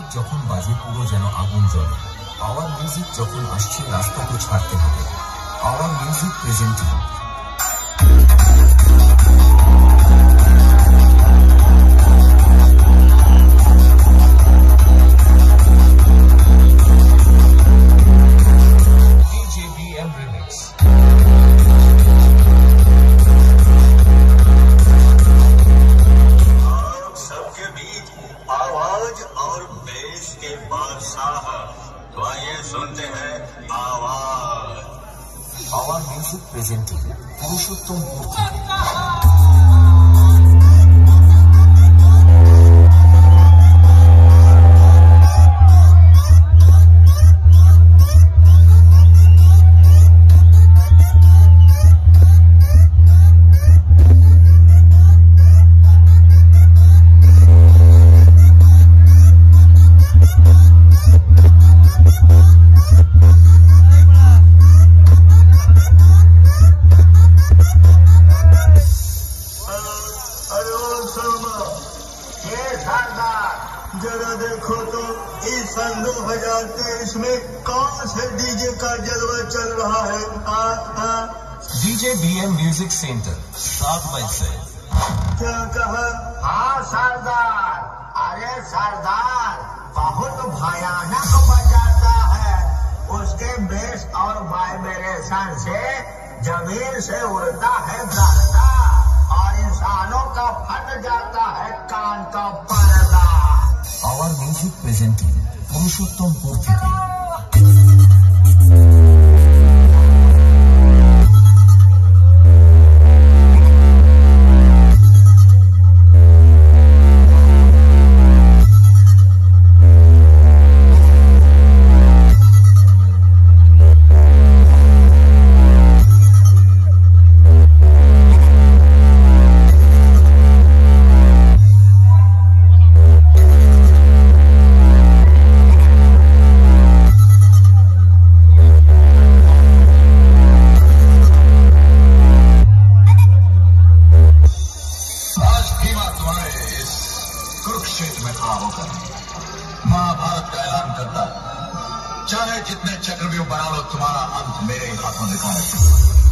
যখন বাজে পুরো যেন আগুন জ্বলে। আওয়ার মিউজিক যখন আসছে রাস্তা তো ছাড়তে হবে। Our music presenting DJBM Remix। सबके बीच आवाज और बेस के बादशाह, तो आइए सुनते हैं आवाज। आवर म्यूजिक प्रेजेंटिंग पुरुषोत्तमपुर থেকে। जरा देखो तो इस सन 2023 में कौन से डीजे का जलवा चल रहा है। DJBM म्यूजिक सेंटर 7 मई से। क्या कहा? हाँ सरदार, अरे सरदार बहुत भयानक बजाता है। उसके बेस और वाइब्रेशन से जमीन से उड़ता है गर्दा और इंसानों का फट जाता है कान का पर्दा। आवर म्यूजिक प्रेजेंटिंग पुरुषोत्तमपुर থেকে। कुरुक्षेत्र में खड़ा होकर महाभारत का ऐलान करता, चाहे जितने चक्रव्यूह बना लो, तुम्हारा अंत मेरे हाथों लिखा है।